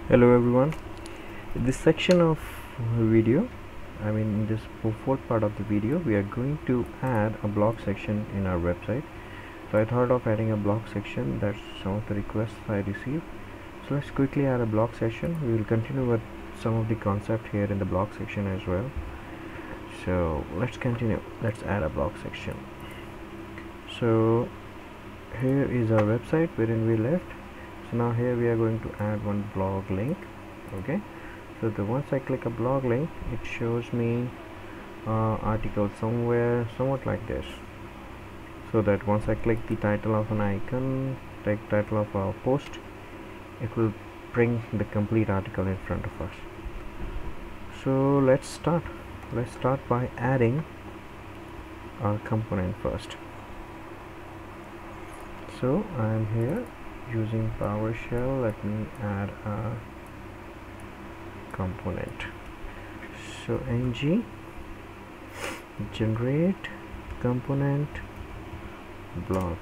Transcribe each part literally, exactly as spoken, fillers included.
Hello everyone. In this section of video, I mean in this fourth part of the video, we are going to add a blog section in our website. So I thought of adding a blog section. That's some of the requests I received. So let's quickly add a blog section. We will continue with some of the concept here in the blog section as well. So let's continue. Let's add a blog section. So here is our website wherein we left. So now here we are going to add one blog link. Okay, so the once I click a blog link, it shows me uh, article somewhere somewhat like this, so that once I click the title of an icon, like title of a post, it will bring the complete article in front of us. So let's start let's start by adding our component first. So I am here using PowerShell. Let me add a component. So ng generate component blog.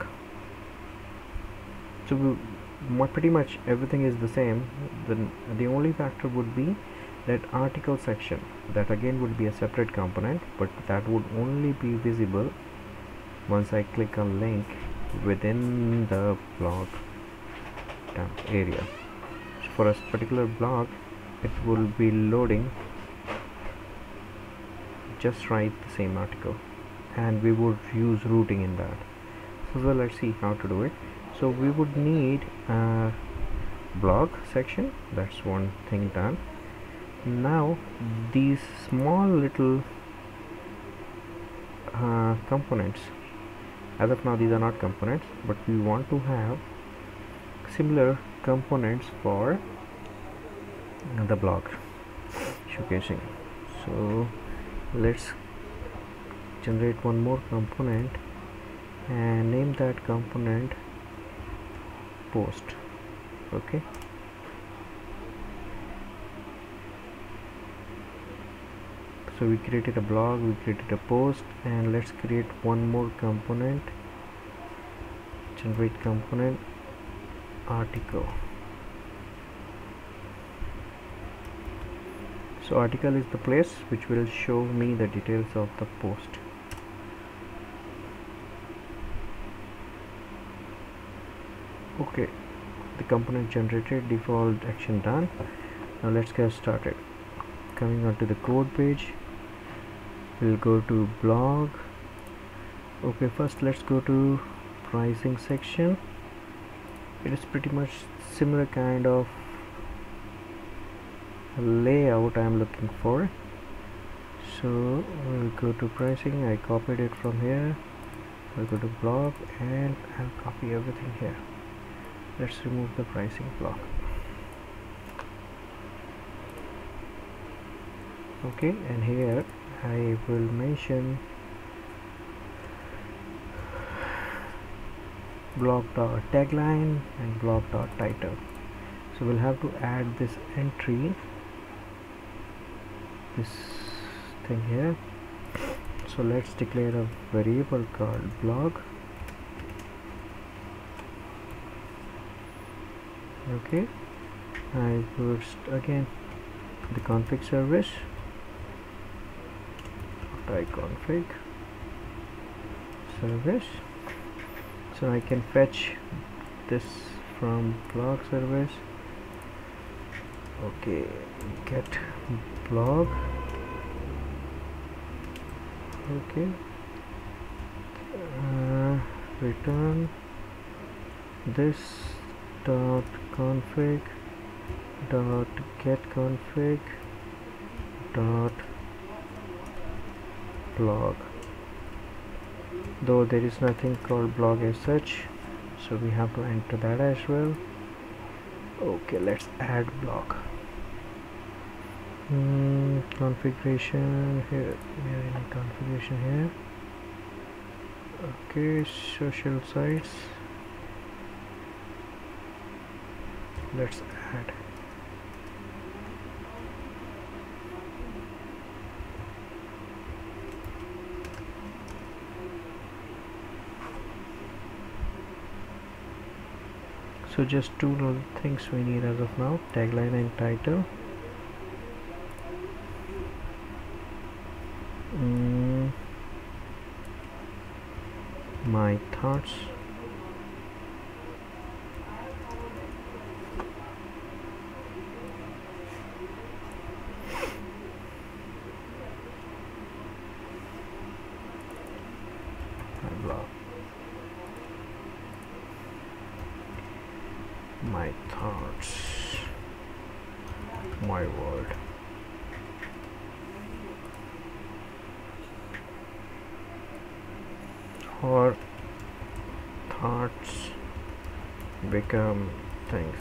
So we, pretty much everything is the same. Then the only factor would be that article section, that again would be a separate component, but that would only be visible once I click a link within the blog area. So for a particular blog, it will be loading just right the same article, and we would use routing in that. So well, let's see how to do it. So we would need a blog section. That's one thing done. Now these small little uh, components, as of now these are not components, but we want to have similar components for the blog showcasing. So let's generate one more component and name that component post. Okay, so we created a blog, we created a post, and let's create one more component. Generate component article. So article is the place which will show me the details of the post. Okay, the component generated, default action done. Now let's get started. Coming onto the code page, we'll go to blog. Okay, first let's go to pricing section. It is pretty much similar kind of layout I am looking for. So we'll go to pricing. I copied it from here. I'll go to blog and I'll copy everything here. Let's remove the pricing block. Okay, and here I will mention blog dot tagline and blog dot title. So we'll have to add this entry, this thing here. So let's declare a variable called blog. Okay, I first again the config service, I config service. So I can fetch this from blog service. Okay, get blog. Okay, uh, return this dot config dot get config dot blog. Though there is nothing called blog as such, so we have to enter that as well. Okay, let's add blog. Hmm, configuration here. We are in configuration here. Okay, social sites. Let's add. So just two little things we need as of now: tagline and title. mm, my thoughts. My blog. My thoughts. My world. Or thoughts become things.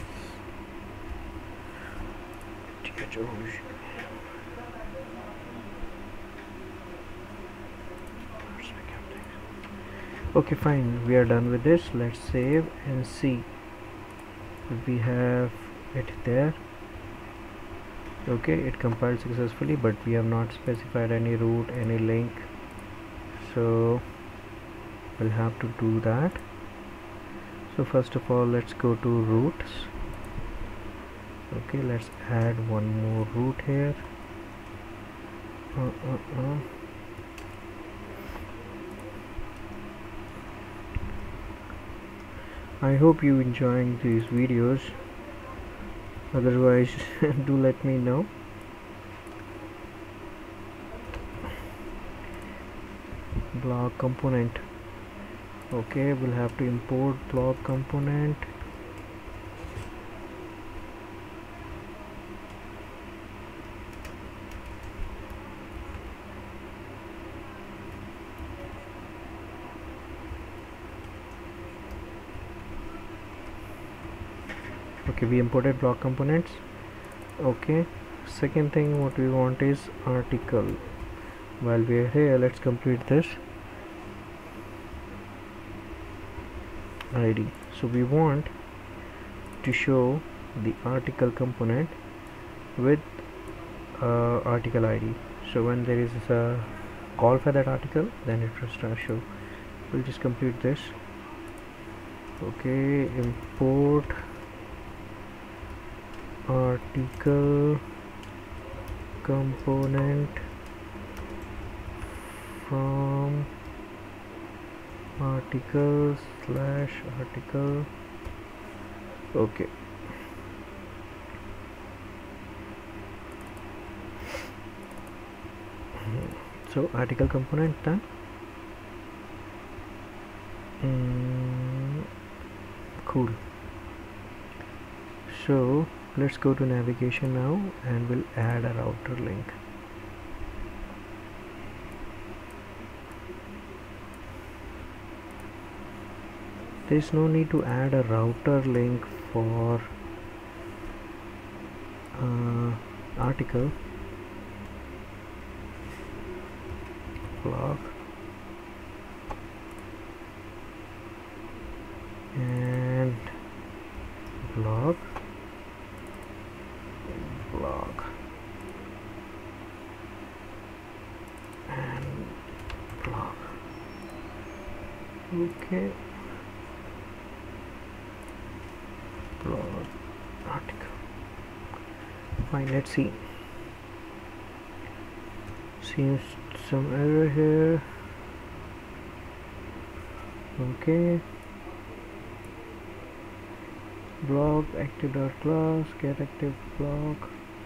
Okay, fine, we are done with this. Let's save and see if we have it there. Okay, it compiled successfully, but we have not specified any root, any link, so we'll have to do that. So first of all, let's go to roots. Okay, let's add one more root here. uh, uh, uh. I hope you enjoying these videos. Otherwise do let me know. Blog component. Okay, we'll have to import blog component. Okay, we imported blog components. Okay, second thing what we want is article. While we are here, let's complete this I D. So we want to show the article component with uh, article I D. So when there is a call for that article, then it will start show. We'll just complete this. Okay, import article component from article slash article. Okay, so article component done. mm, cool. So let's go to navigation now and we'll add a router link. There's no need to add a router link for uh, article. Blog and blog blog and blog. Okay, blog article. Fine, let's see. Seems some error here. Okay, blog active dot class get active blog.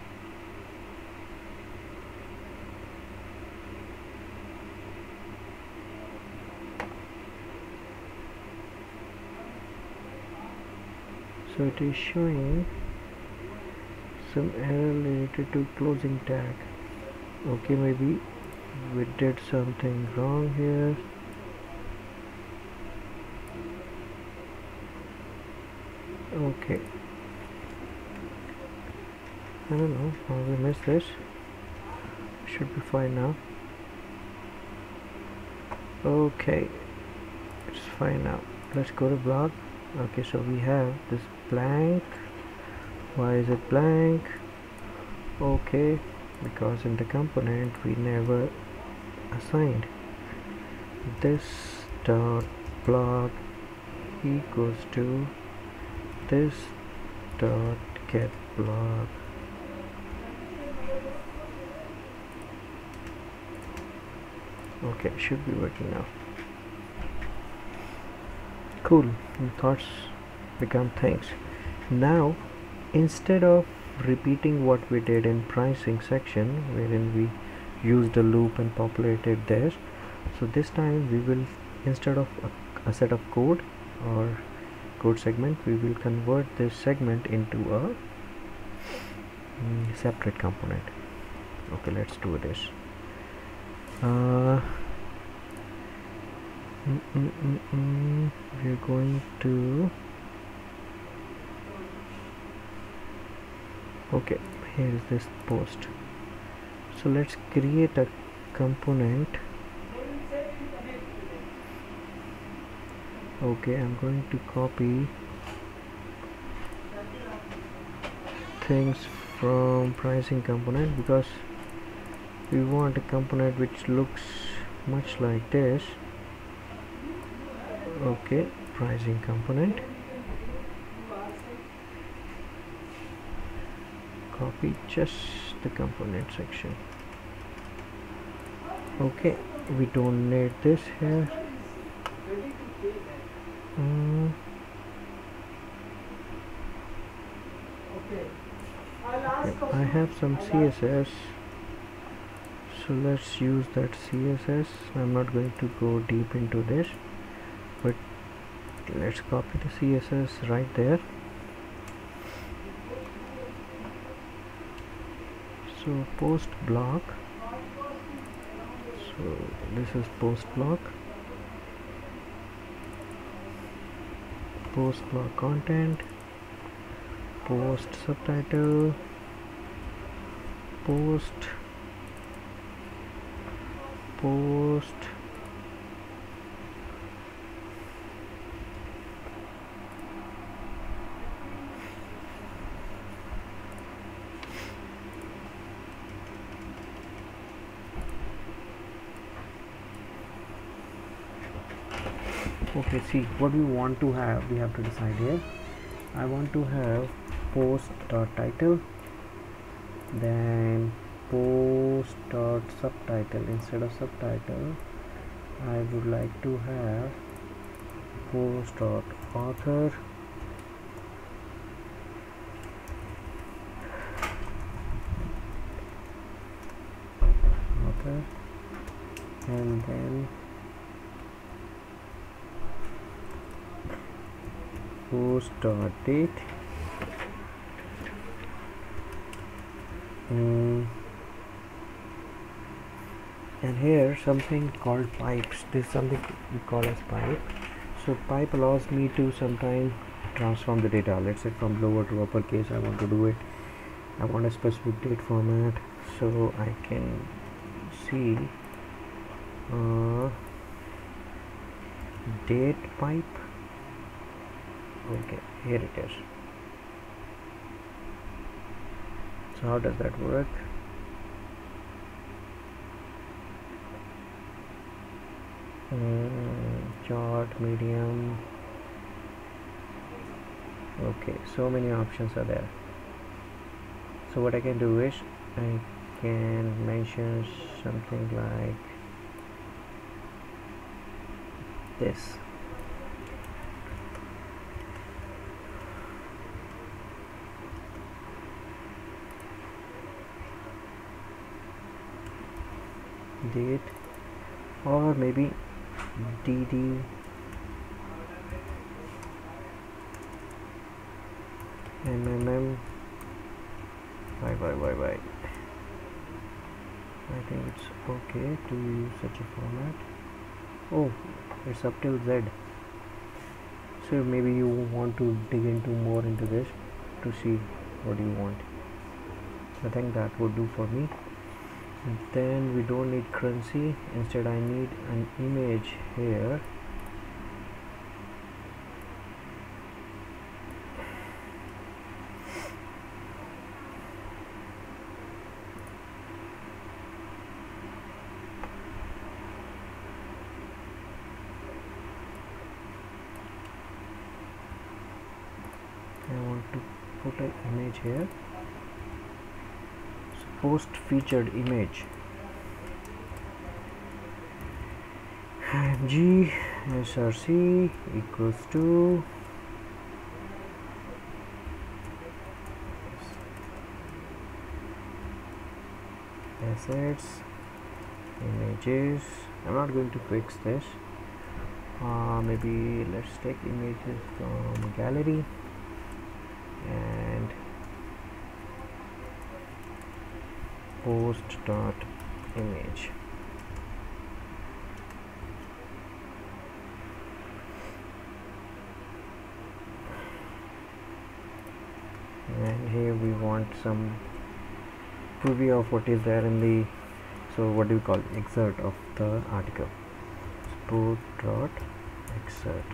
So it is showing some error related to closing tag. Okay, maybe we did something wrong here. Okay, I don't know how we missed this. Should be fine now. Okay, it's fine now. Let's go to blog. Okay, so we have this blank. Why is it blank? Okay, because in the component we never assigned this dot blog equals to this dot get blog. Okay, should be working now. Cool. Thoughts become things. Now instead of repeating what we did in pricing section wherein we used a loop and populated this, so this time we will, instead of a, a set of code or code segment, we will convert this segment into a mm, separate component. Okay, let's do this. uh, mm, mm, mm, mm, we're going to, okay, here is this post. So let's create a component. Okay, I'm going to copy things from pricing component because we want a component which looks much like this. Okay, pricing component, copy just the component section. Okay, we don't need this here. Mm. Okay, I have some C S S, so let's use that C S S. I'm not going to go deep into this, but let's copy the C S S right there. So post block, so this is post block, post block content, post subtitle, post post okay, see what we want to have, we have to decide here. I want to have post dot title, then post dot subtitle. Instead of subtitle, I would like to have post dot author, author, and then post dot date. Mm. And here something called pipes. This is something we call as pipe. So pipe allows me to sometime transform the data. Let's say from lower to uppercase, I want to do it. I want a specific date format, so I can see uh, date pipe. Okay, here it is. So how does that work? Mm, chart, medium. Okay, so many options are there. So what I can do is I can mention something like this. Date, or maybe D D M M M. Why why why why I think it's okay to use such a format. Oh, it's up till Z. So maybe you want to dig into more into this to see what you want. I think that would do for me. And then we don't need currency, instead I need an image here. I want to put an image here. So post featured image. G src equals to assets images. I'm not going to fix this. Uh, maybe let's take images from gallery and post dot image. And here we want some preview of what is there in the, so what do we call excerpt of the article. Sport dot excerpt.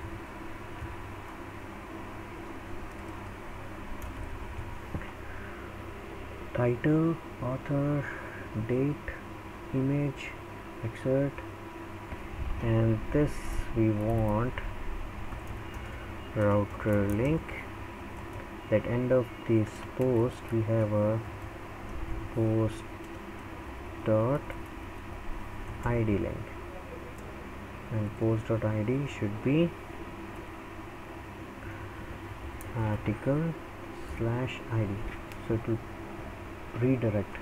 Title, author, date, image, excerpt, and this we want router link. At end of this post we have a post dot id link, and post dot id should be article slash id. So to redirect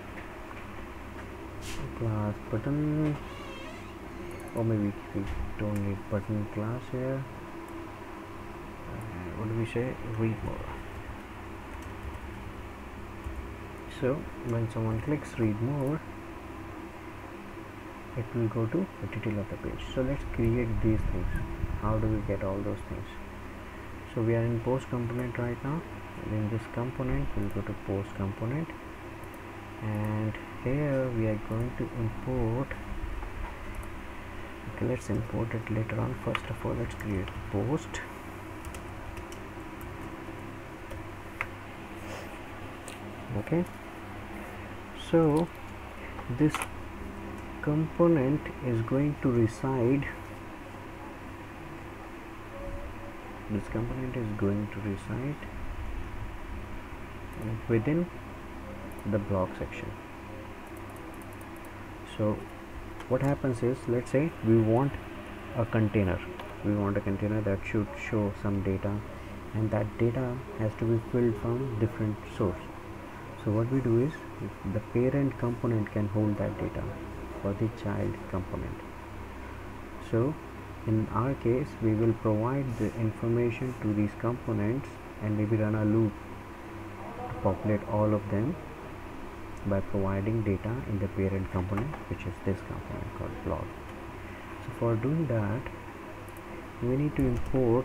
class button, or maybe we don't need button class here. Uh, what do we say? Read more. So when someone clicks read more, it will go to the detail of the page. So let's create these things. How do we get all those things? So we are in post component right now. In this component we'll go to post component, and here we are going to import. Okay, let's import it later on. First of all, let's create post. Okay, so this component is going to reside this component is going to reside within the block section. So what happens is, let's say we want a container we want a container that should show some data, and that data has to be filled from different source. So what we do is, the parent component can hold that data for the child component. So in our case we will provide the information to these components and maybe run a loop to populate all of them by providing data in the parent component, which is this component called blog. So for doing that, we need to import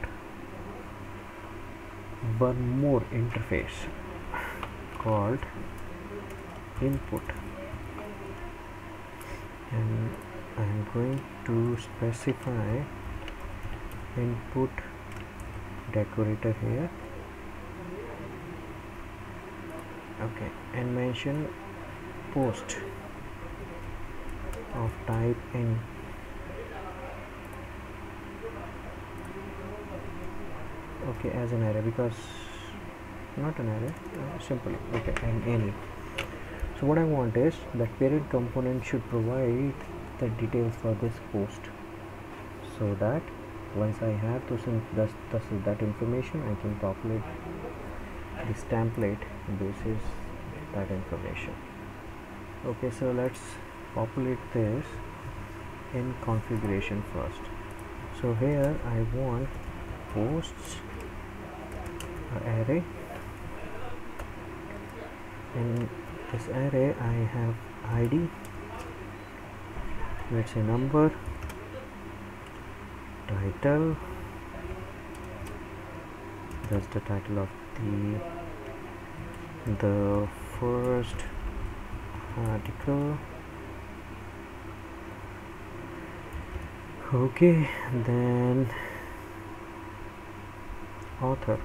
one more interface called input, and I'm going to specify input decorator here. Okay, and mention post of type in. Okay, as an array, because not an array, uh, simple. Okay, and any. So what I want is that parent component should provide the details for this post, so that once I have those in, thus, thus that information, I can populate this template basis that information. Okay, so let's populate this in configuration first. So here I want posts array. In this array I have I D, let's say number, title, that's the title of the the first article. Okay, then author,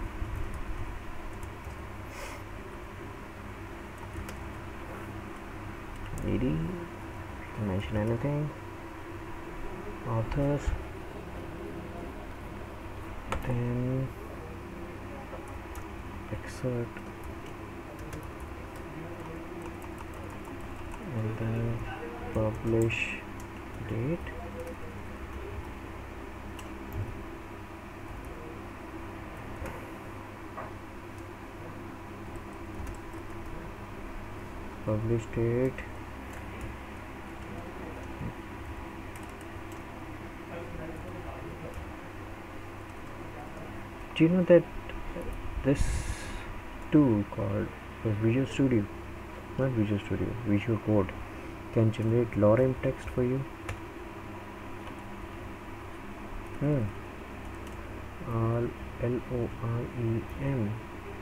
E D, mention anything, authors, then excerpt, and then publish date. Publish date. Do you know that this tool called Visual Studio, not Visual Studio, Visual Code, can generate lorem text for you? Hmm. All L O R E M.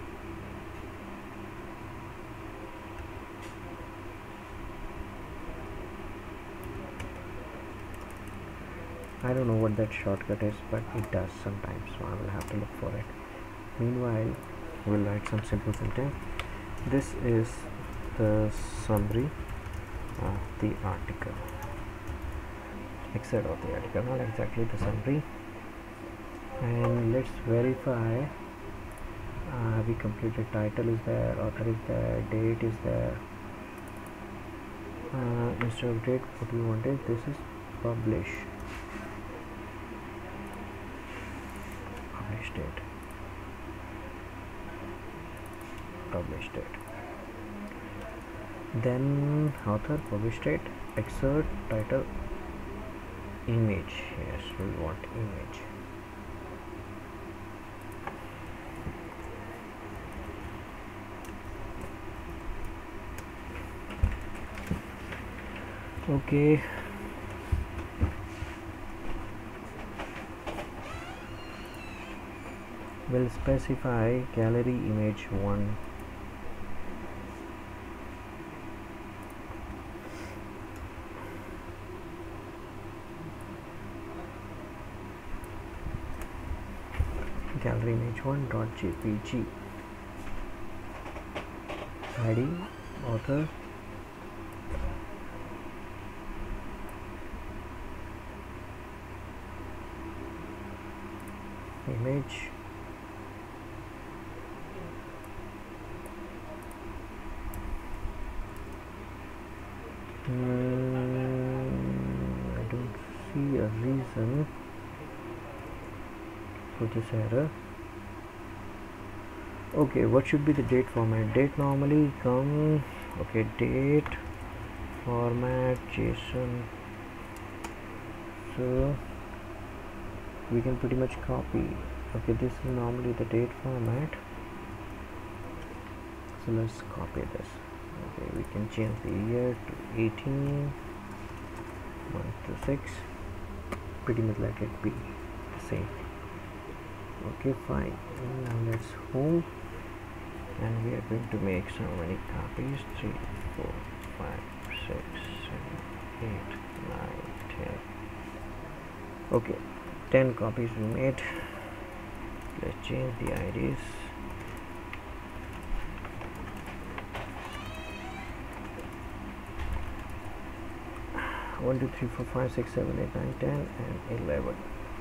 I don't know what that shortcut is, but it does sometimes, so I will have to look for it. Meanwhile, we'll write some simple syntax. This is the summary of the article. Excerpt of the article, not exactly the summary. And let's verify. Uh, we completed. Title is there, author is there, date is there. Uh, instead of date, what we want is this is publish. Publish date. Publish date. Then author, publish date, excerpt, title, image. Yes, we want image. Okay. We'll specify gallery image one. Gallery image one dot jpg. I D, author, image, mm, I don't see a reason for this error. Okay, what should be the date format? Date normally come, okay, date format JSON, so we can pretty much copy. Okay, this is normally the date format, so let's copy this. Okay, we can change the year to eighteen, one to six, pretty much let it be the same. Okay, fine. Now let's home, and we are going to make so many copies: three, four, five, six, seven, eight, nine, ten. Okay, ten copies we made. Let's change the I Ds. One, two, three, four, five, six, seven, eight, nine, ten, and eleven.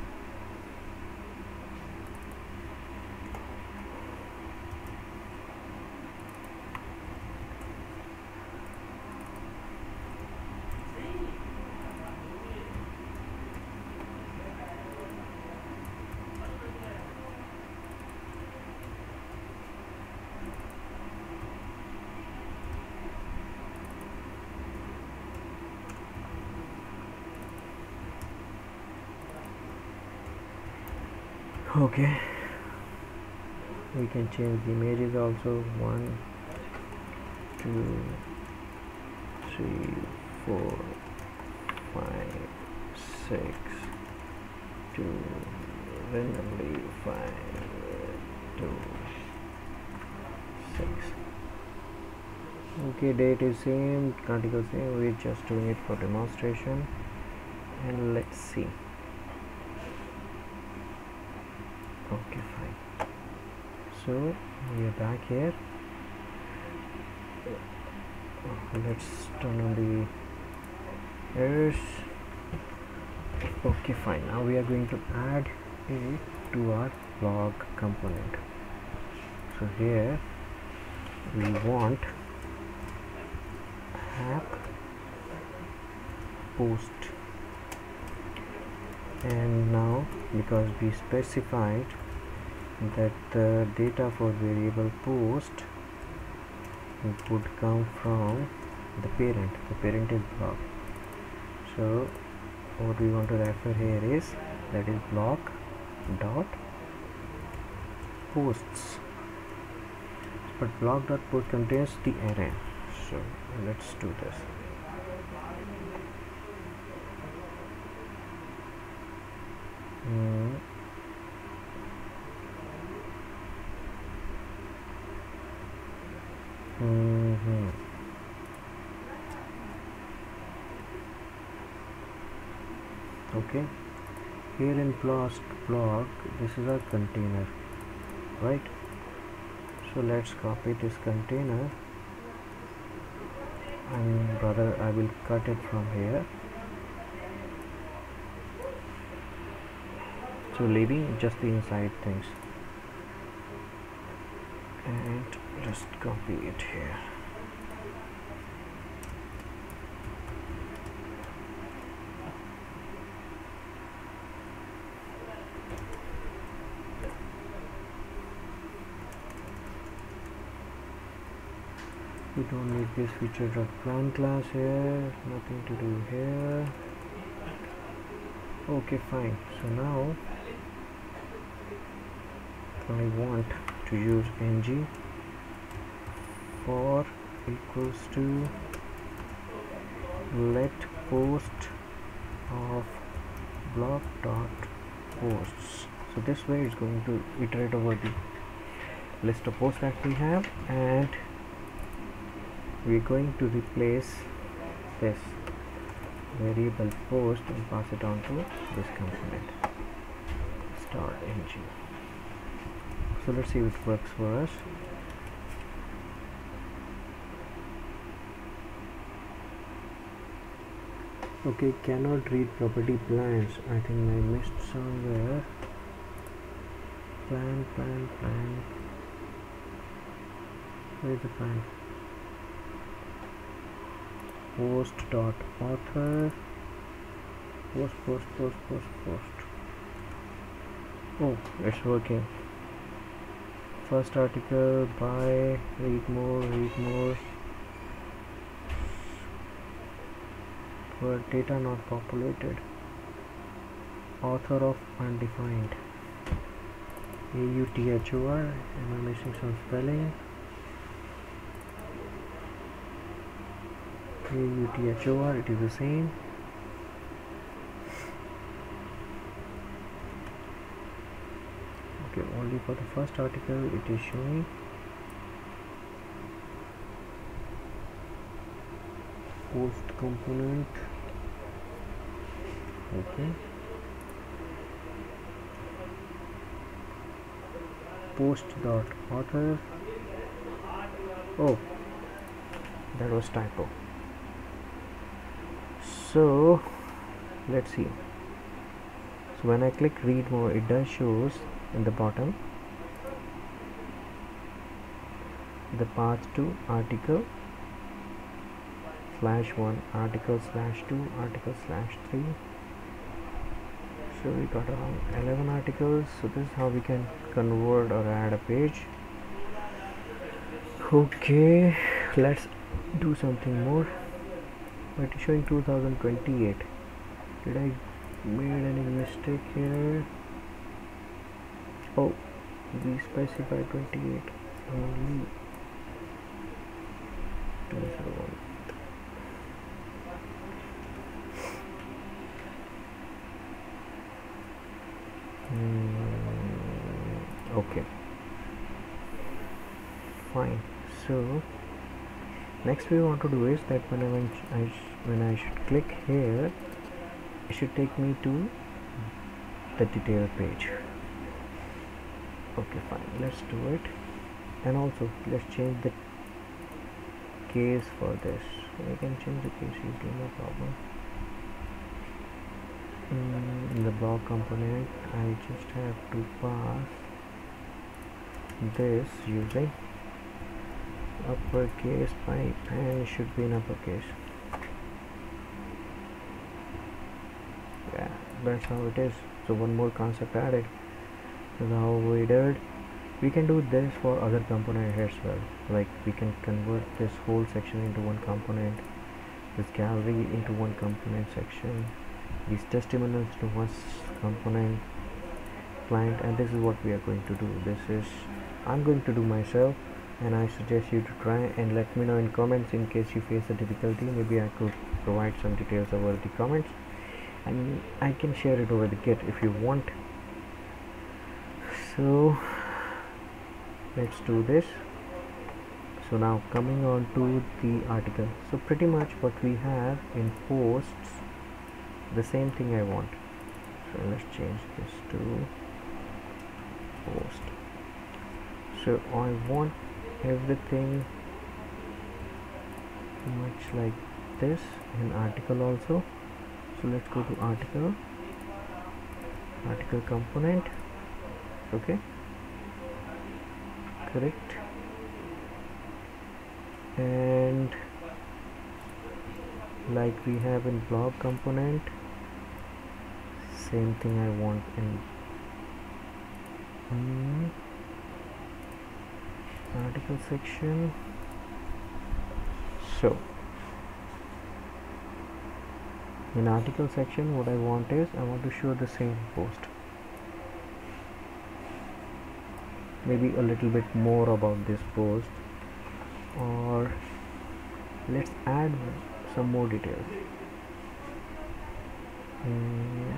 Okay, we can change the images also. One, two, three, four, five, six, two, randomly five, two, six. Okay, date is same, article same. We're just doing it for demonstration, and let's see. Okay, fine. So we are back here. Let's turn on the errors. Okay, fine. Now we are going to add it to our blog component. So here we want app post, and now because we specified that the data for variable post would come from the parent, the parent is block. So what we want to refer here is that is block dot posts, but block dot post contains the array. So let's do this. Mm. Mm-hmm. Okay, here in post block, this is our container, right? So let's copy this container, and rather I will cut it from here, so leaving just the inside things, and just copy it here. We don't need this feature dot plan class here, nothing to do here. Okay, fine. So now I want to use ng for equals to let post of block dot posts. So this way it's going to iterate over the list of posts that we have, and we're going to replace this variable post and pass it on to this component start ng. So let's see if it works for us. Okay, cannot read property plans. I think I missed somewhere. Plan, plan, plan. Where's the plan? Post dot author. Post, post, post, post, post. Oh, it's working. First article, buy, read more, read more. But data not populated. Author of undefined. A U T H O R. Am I missing some spelling? A U T H O R, it is the same. Okay, only for the first article it is showing. Post component. Okay. Post dot author. Oh, that was typo. So let's see. So when I click read more, it does shows in the bottom the path to article slash one, article slash two, article slash three. So we got around eleven articles. So this is how we can convert or add a page. Okay, let's do something more. But it's showing two thousand twenty-eight. Did I made any mistake here? Oh, we specify twenty-eight only. Mm, okay, fine. So next we want to do is that when I, when I when I should click here, it should take me to the detail page. Okay, fine, let's do it. And also let's change the case for this. I can change the case easily, no problem. Mm, in the block component I just have to pass this using uppercase pipe, and it should be in uppercase. Yeah, that's how it is. So one more concept added. This is how we did. We can do this for other component as well. Like we can convert this whole section into one component, this gallery into one component section, these testimonials to one component client, and this is what we are going to do. This is I'm going to do myself, and I suggest you to try and let me know in comments in case you face a difficulty. Maybe I could provide some details over the comments, and I can share it over the Git if you want. So let's do this. So now coming on to the article, so pretty much what we have in posts, the same thing I want. So let's change this to post. So I want everything much like this in article also. So let's go to article, article component. Okay, correct. And like we have in blog component, same thing I want in mm, article section. So in article section, what I want is I want to show the same post, maybe a little bit more about this post, or let's add some more details. Mm.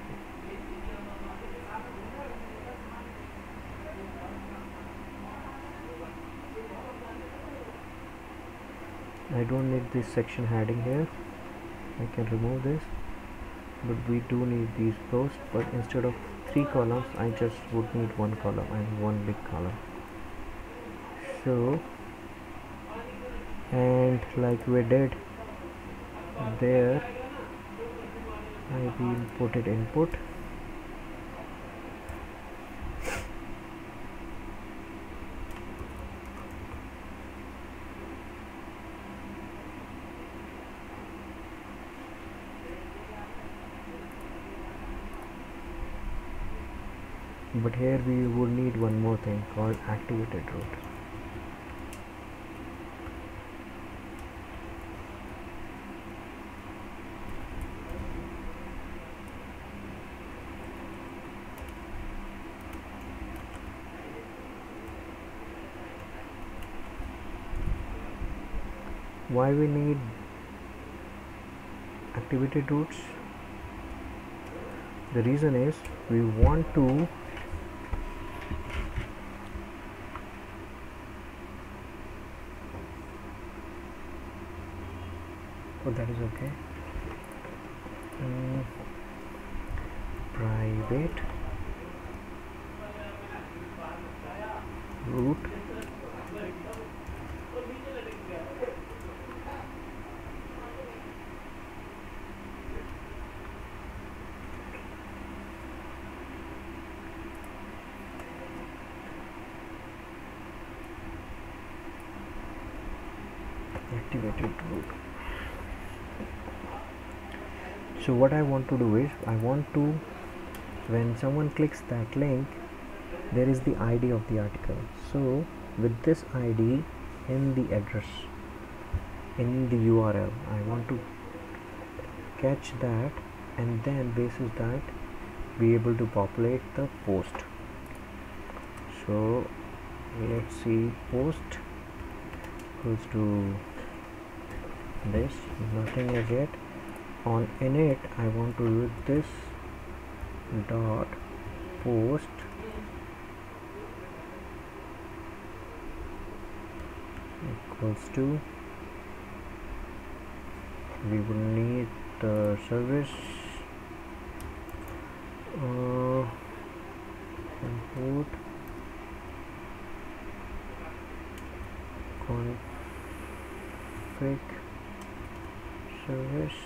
I don't need this section heading here. I can remove this, but we do need these posts. But instead of three columns, I just would need one column and one big column. So, and like we did there, I will put it input. But here we would need one more thing called activated route. Why we need activated routes? The reason is we want to oh, that is okay. Um, private route activated route. So what I want to do is I want to, when someone clicks that link, there is the I D of the article. So with this I D in the address, in the U R L, I want to catch that, and then basis that be able to populate the post. So let's see, post equals to this, nothing as yet. On init I want to use this dot post equals to, we will need the service uh, import config service,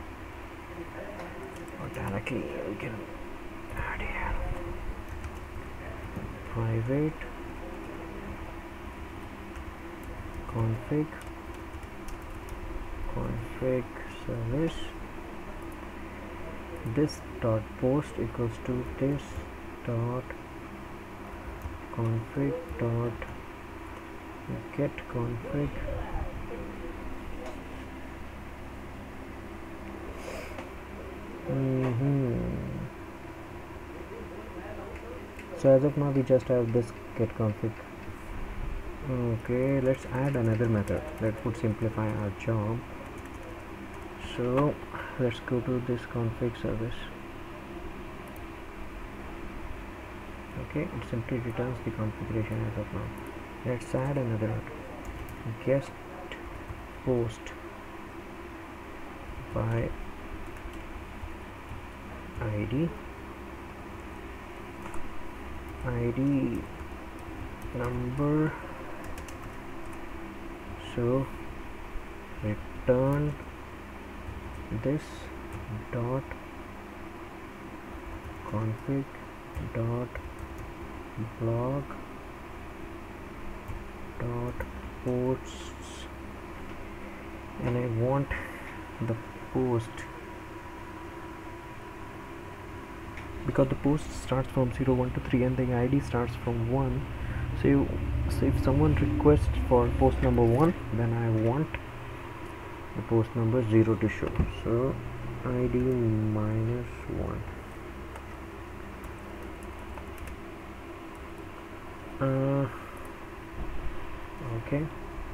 or directly we can add here private config config service this dot post equals to this dot config dot get config mm-hmm. So as of now we just have this get config. Okay, let's add another method that would simplify our job. So let's go to this config service. Okay, it simply returns the configuration as of now. Let's add another one. Guest post by I D I D number. So return this dot config dot blog dot posts, and I want the post because the post starts from zero one to three and the I D starts from one. So, you, so if someone requests for post number one, then I want the post number zero to show. So I D minus one. Uh, okay.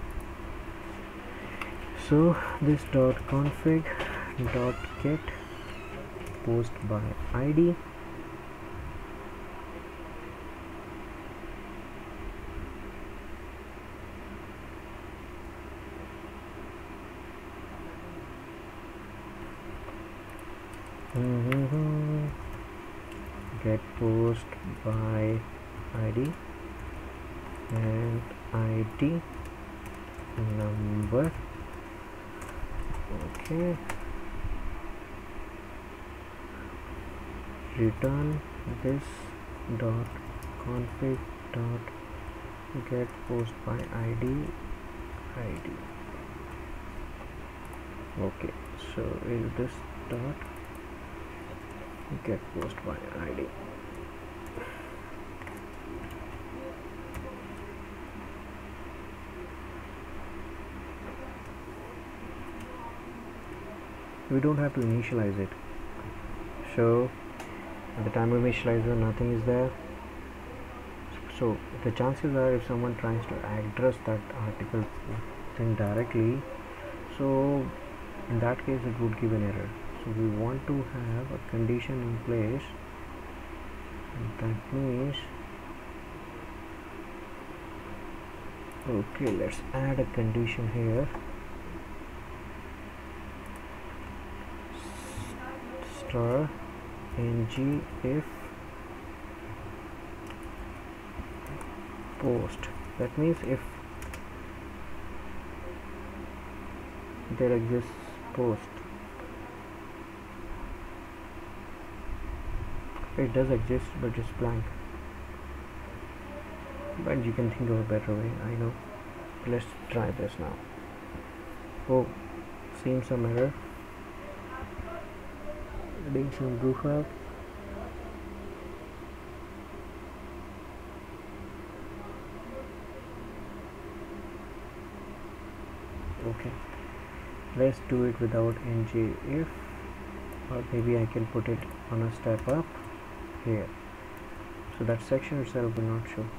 So this dot config dot get post by I D. Mm-hmm. Get post by I D and I D number. Okay, return this dot config dot get post by I D I D. Okay, so is this dot get post by I D. We don't have to initialize it. So at the time of initializer, nothing is there. So the chances are, if someone tries to address that article thing directly, so in that case it would give an error. So we want to have a condition in place. That means, okay, let's add a condition here. Star ng if post. That means if there exists post. It does exist, but it's blank. But you can think of a better way, I know. Let's try this now. Oh, seems some error. Adding some goof up. Okay, let's do it without ng if, or maybe I can put it on a step up here, so that section itself will not show.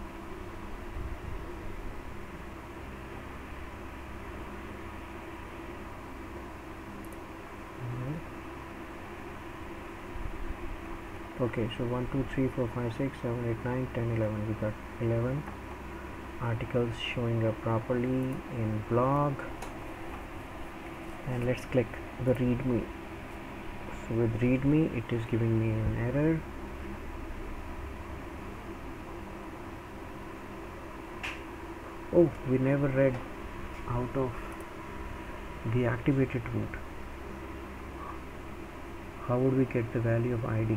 Okay, so one two three four five six seven eight nine ten eleven, we got eleven articles showing up properly in blog. And let's click the readme. So with readme it is giving me an error. Oh, we never read out of the activated root. How would we get the value of I D?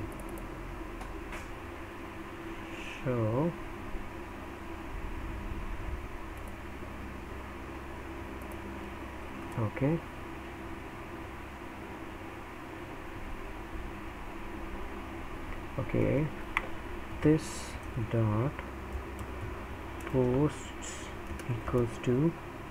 So Okay, okay, this dot posts equals to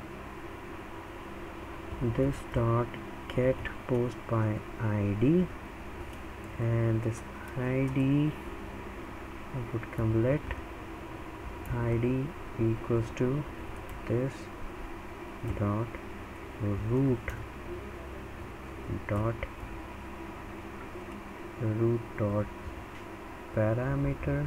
this dot get post by I D, and this I D would come let I D equals to this dot root dot root dot parameter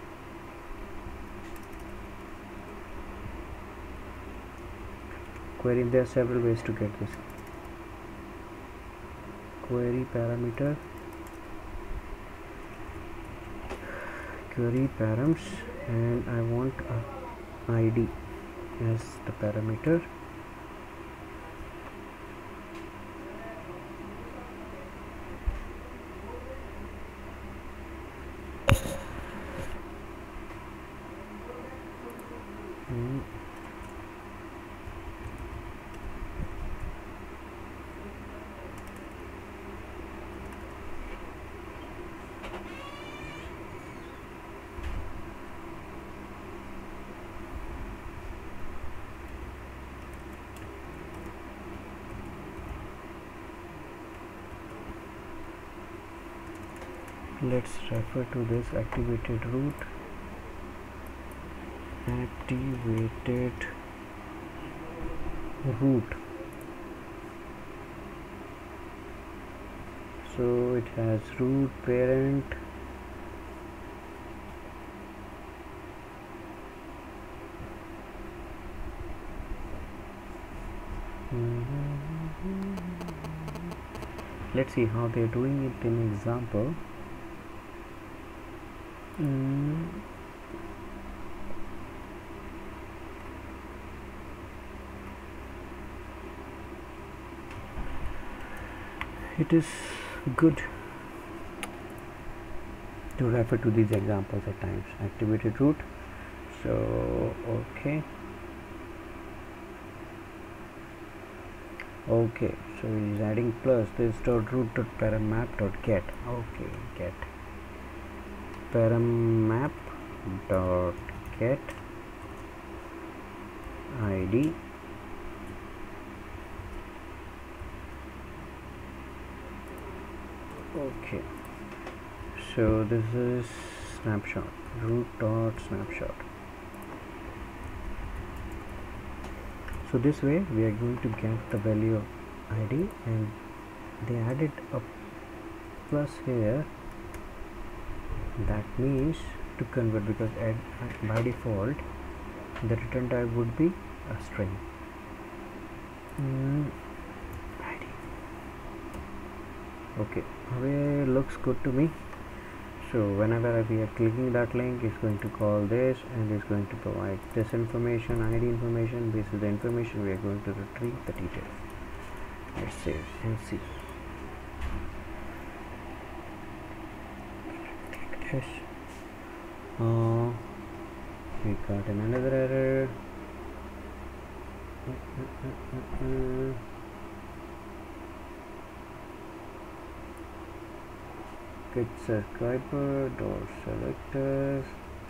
query. There are several ways to get this. Query parameter, query params, and I want a I D as the parameter. Hmm. Let's refer to this activated root. Activated root. So it has root parent, let's see how they're doing it in example. Mm. It is good to refer to these examples at times. Activated root. So okay, okay. So it is adding plus this dot root dot param_map dot get. Okay, get param_map dot get I D. Okay, so this is snapshot, root dot snapshot. So this way we are going to get the value of I D, and they added a plus here. That means to convert, because add, by default the return type would be a string. Mm. I D. Okay, it looks good to me. So whenever we are clicking that link, it's going to call this and it's going to provide this information, I D information. This is the information we are going to retrieve the details. Let's save and see. Click this. Uh, we got another error. Uh, uh, uh, uh, uh. Get subscriber dot selectors.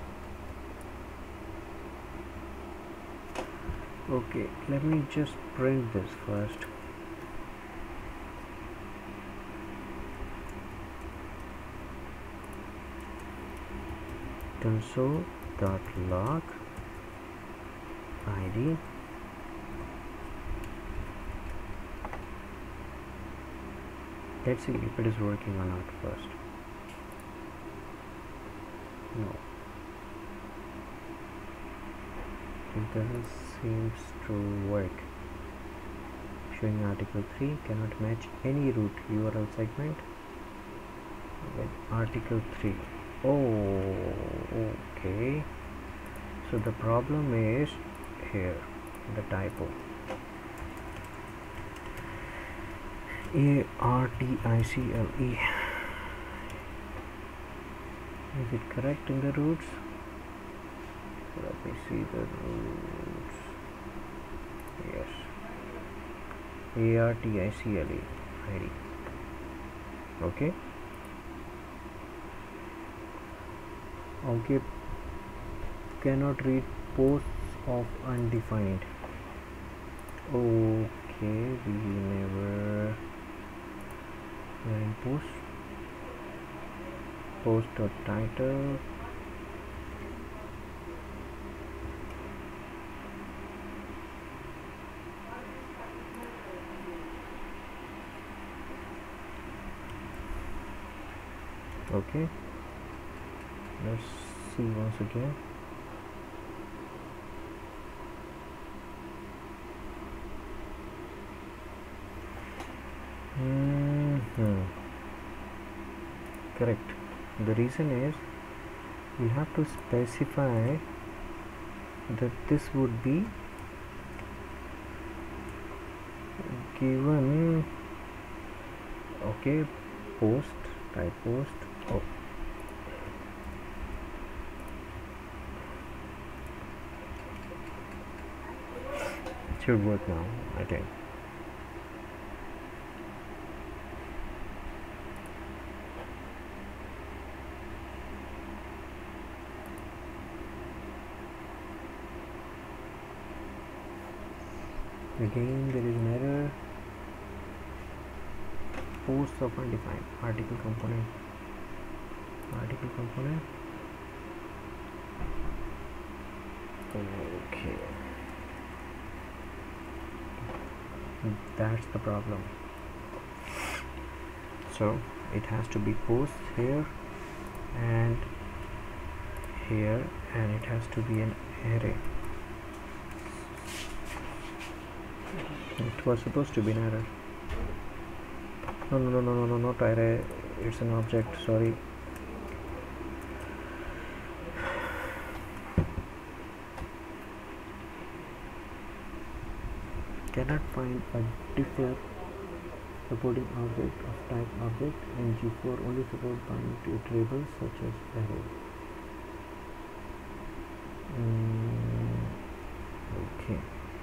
Okay, let me just print this first. Console dot log I D. Let's see if it is working or not first. No, it doesn't seem to work. Showing article three cannot match any root U R L segment with article three. Oh, okay. So the problem is here, the typo. A R T I C L E. Is it correct in the roots? Let me see the roots. Yes. A R T I C L E I D. Okay. Okay. Cannot read posts of undefined. Okay, we never line post. Post dot title. Okay, let's see once again. Mm-hmm. Correct. The reason is we have to specify that this would be given. Okay, post, type post. Oh, it should work now, I think. Again, there is an error. Posts of undefined article component. Article component. Okay, that's the problem. So it has to be post here and here, and it has to be an array. It was supposed to be an array. No, no, no, no, no, no, not array. It's an object. Sorry. Cannot find a differ supporting object of type object, and G four only support bind to iterable such as array. Mm, okay.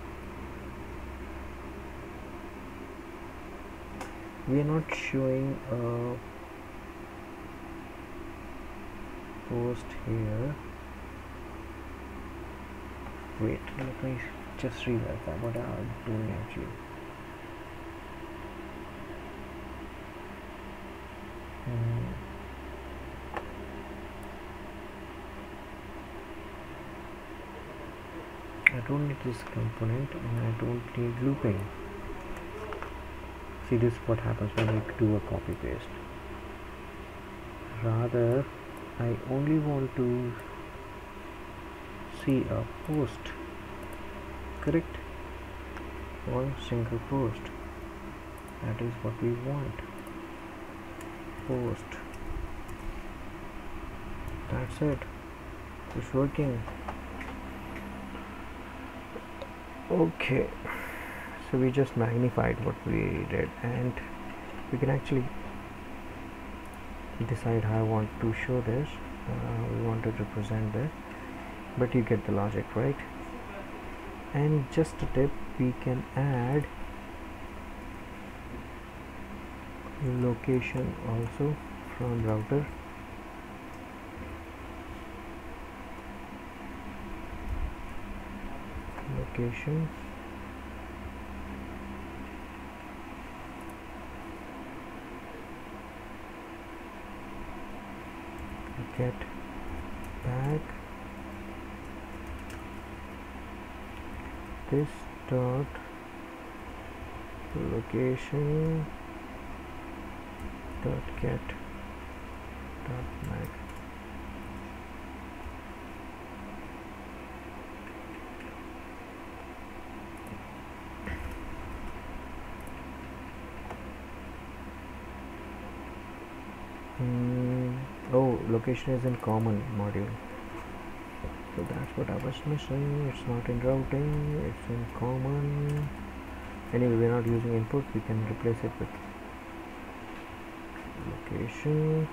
We are not showing a post here. Wait, let me just re-verify what I'm doing actually. Hmm. I don't need this component, and I don't need looping. See, this is what happens when you do a copy paste. Rather, I only want to see a post. Correct? One single post. That is what we want. Post. That's it. It's working. Okay. So we just magnified what we did, and we can actually decide how I want to show this. Uh, we want to represent this, but you get the logic, right? And just a tip, we can add location also from router. Location. Get back this dot location dot get dot mag. Mm, oh, location is in common module. So that's what I was missing. It's not in routing, it's in common. Anyway, we're not using input, we can replace it with location.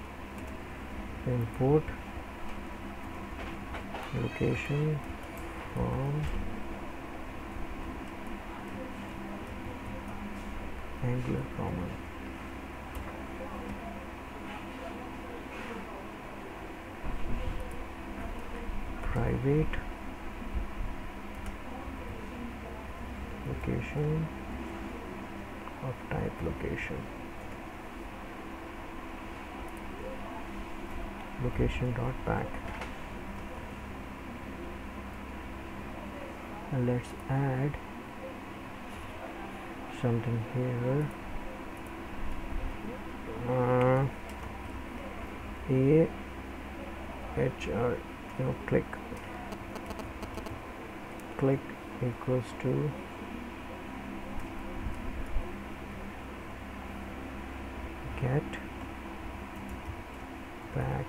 Import location form Angular common. Private location of type location. Location dot back. And let's add something here. Uh, a h r you know click click equals to get back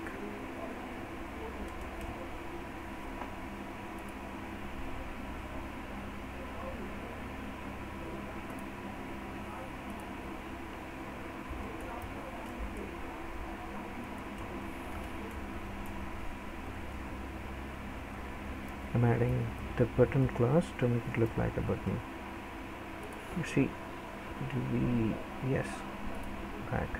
I'm adding the button class to make it look like a button. You see, do we, yes, back.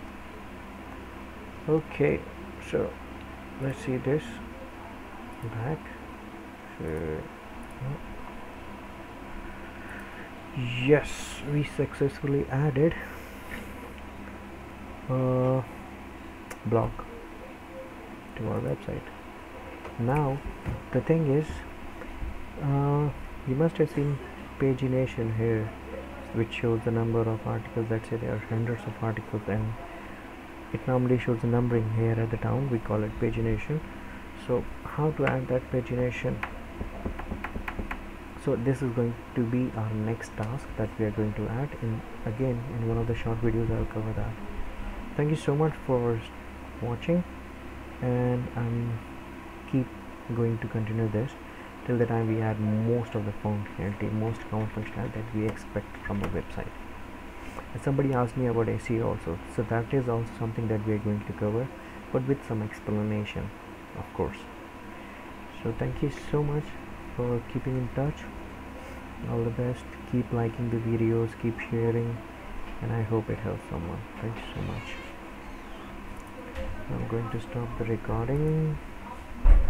Okay, so let's see this back. So, yes, we successfully added a blog to our website. Now the thing is, uh, you must have seen pagination here, which shows the number of articles. Let's say there are hundreds of articles, and it normally shows the numbering here at the down. We call it pagination. So how to add that pagination? So this is going to be our next task that we are going to add in. Again, in one of the short videos I'll cover that. Thank you so much for watching, and I'm keep going to continue this till the time we add most of the functionality, most common functionality that we expect from a website. And somebody asked me about S E O also, so that is also something that we are going to cover, but with some explanation, of course. So thank you so much for keeping in touch. All the best. Keep liking the videos, keep sharing, and I hope it helps someone. Thank you so much. I'm going to stop the recording.